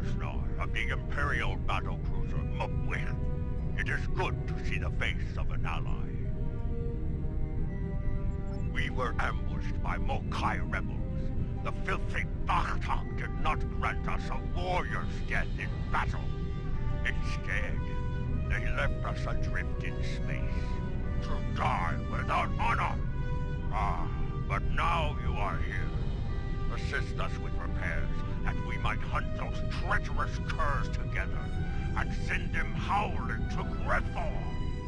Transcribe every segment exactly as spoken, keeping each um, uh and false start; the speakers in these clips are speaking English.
Arsnar of the Imperial battlecruiser Mugwix. It is good to see the face of an ally. We were ambushed by Mokai rebels. The filthy Bachtak did not grant us a warrior's death in battle. Instead, they left us adrift in space, to die without honor. Ah, but now you are here. Assist us with repairs, that we might hunt those treacherous curs together, and send them howling to Grethor.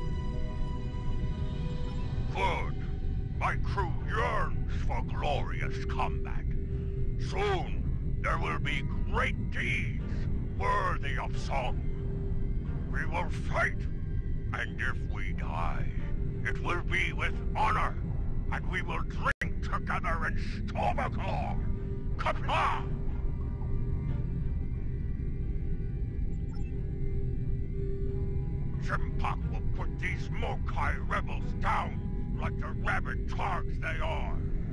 Good. My crew yearns for glorious combat. Soon, there will be great deeds worthy of song. We will fight, and if we die, it will be with honor, and we will drink together in Stormaclaw. Kapla! Chimpak will put these Mokai rebels down like the rabid targs they are.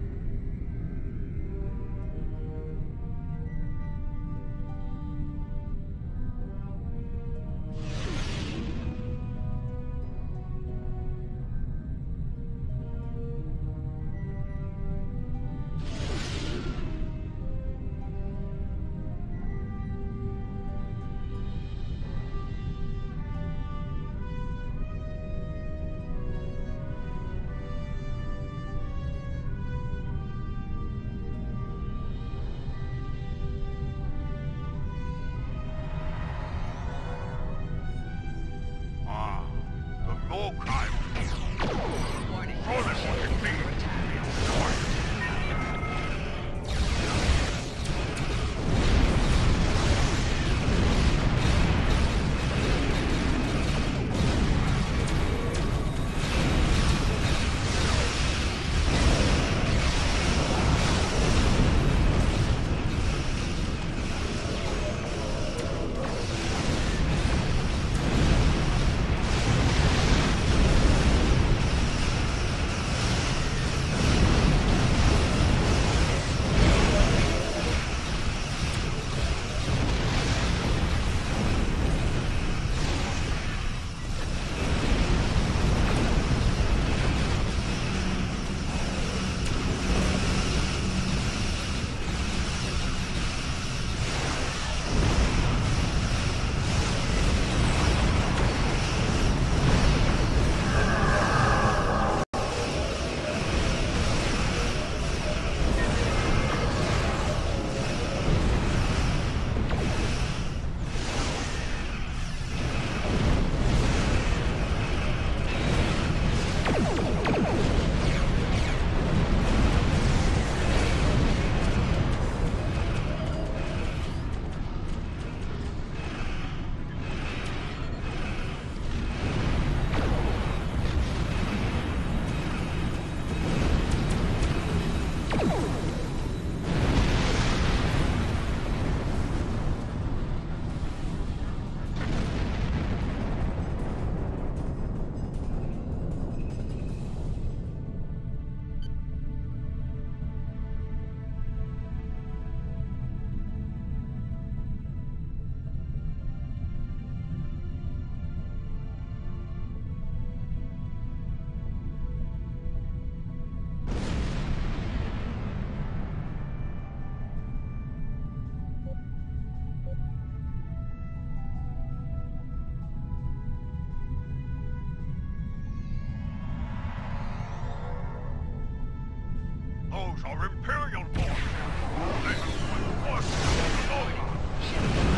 Those are Imperial forces. They have put forces on Solia.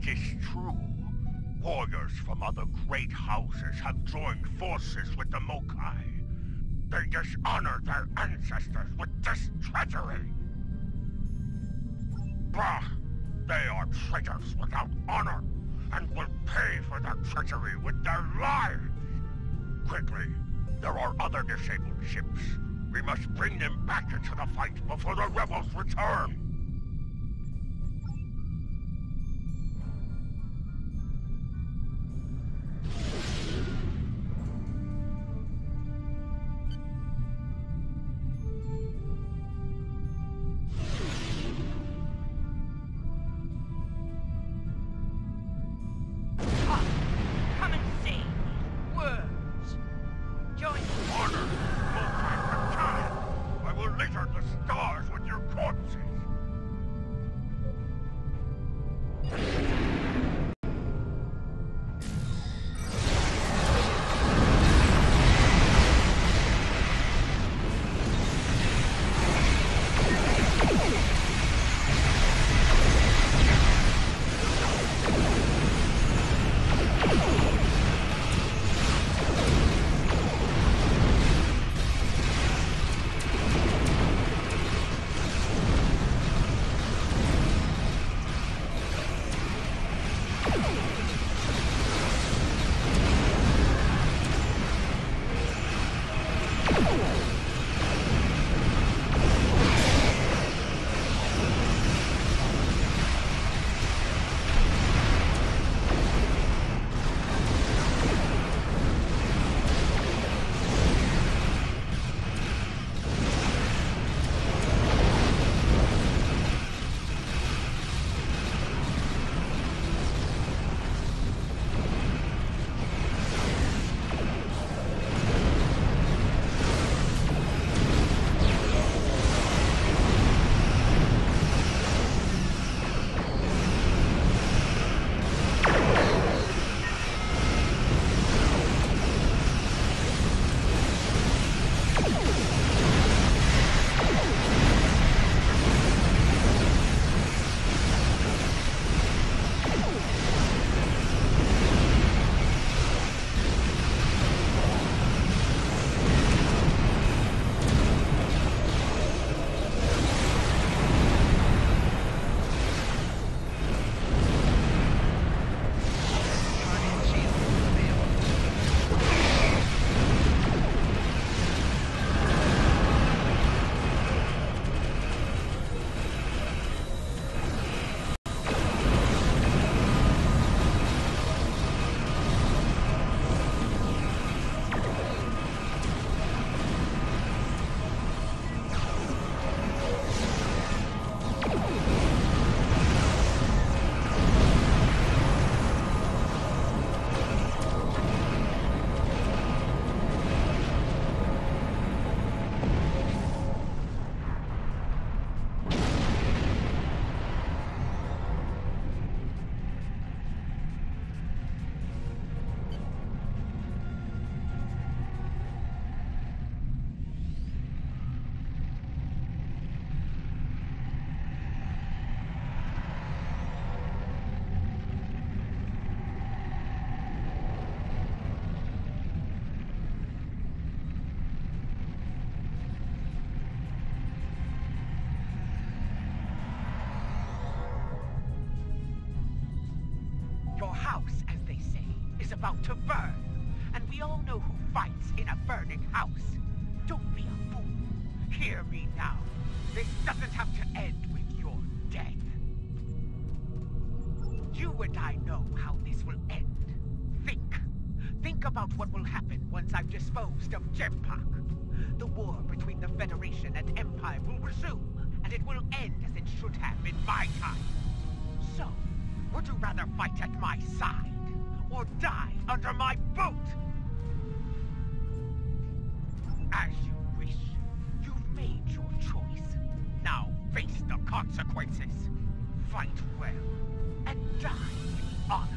It is true. Warriors from other great houses have joined forces with the Mokai. They dishonor their ancestors with this treachery. Bah! They are traitors without honor, and will pay for their treachery with their lives! Quickly, there are other disabled ships. We must bring them back into the fight before the rebels return! About to burn, and we all know who fights in a burning house. Don't be a fool. Hear me now. This doesn't have to end with your death. You and I know how this will end. Think. Think about what will happen once I've disposed of Gempak. The war between the Federation and Empire will resume, and it will end as it should have in my time. So, would you rather fight at my side? Or die under my boot! As you wish. You've made your choice. Now face the consequences. Fight well, and die with honor.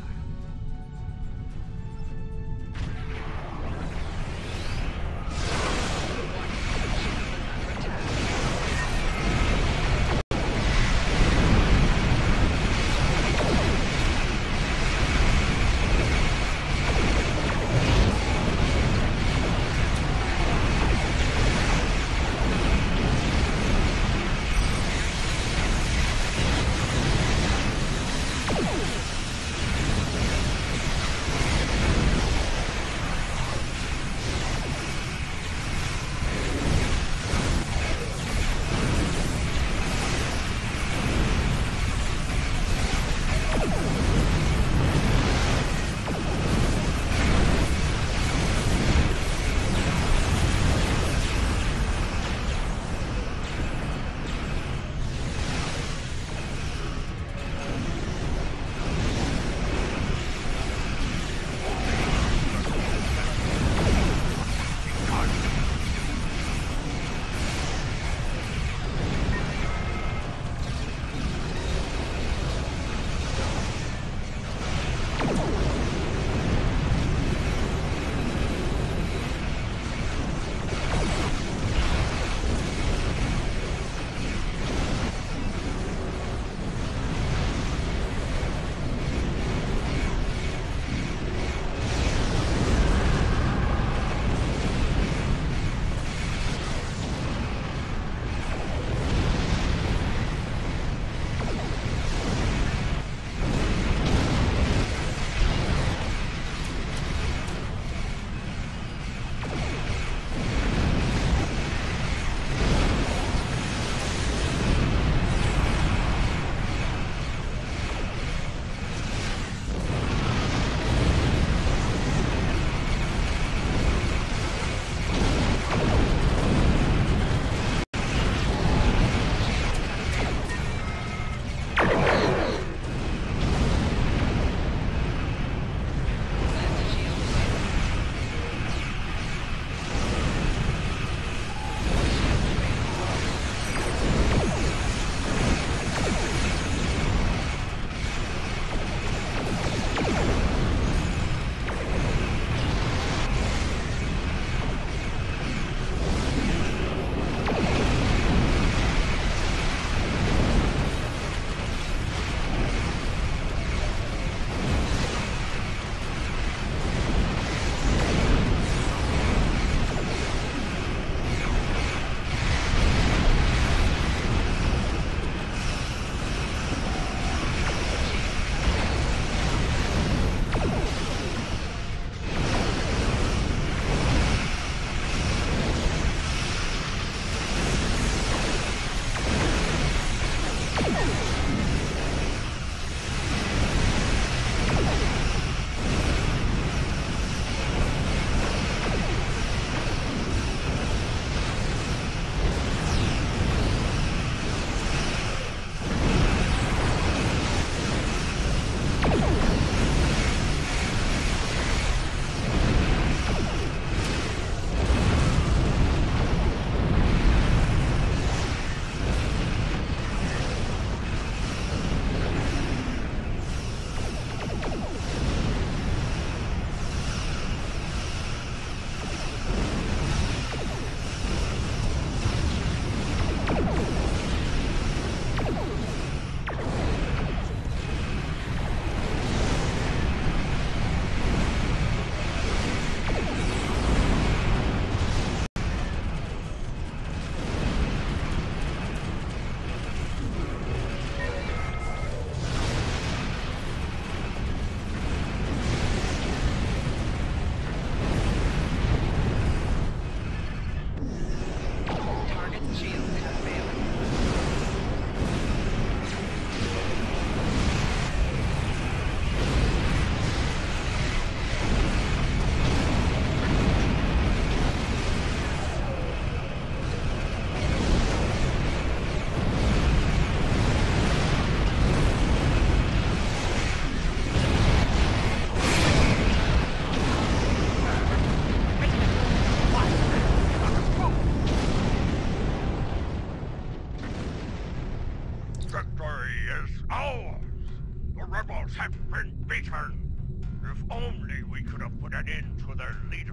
Have been beaten. If only we could have put an end to their leader.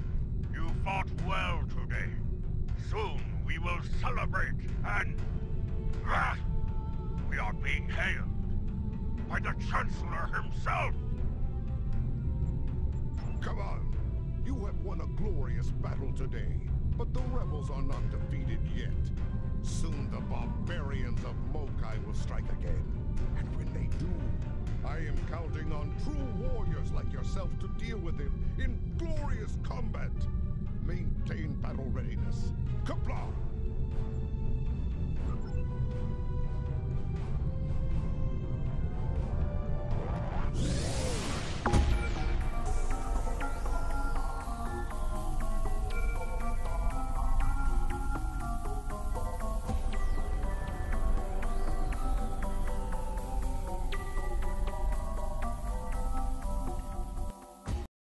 You fought well today. Soon we will celebrate and... Ah, we are being hailed by the Chancellor himself. Come on. You have won a glorious battle today, but the rebels are not defeated yet. Soon the barbarians of Mokai will strike again. And when they do, I am counting on true warriors like yourself to deal with it in glorious combat. Maintain battle readiness. Kapla!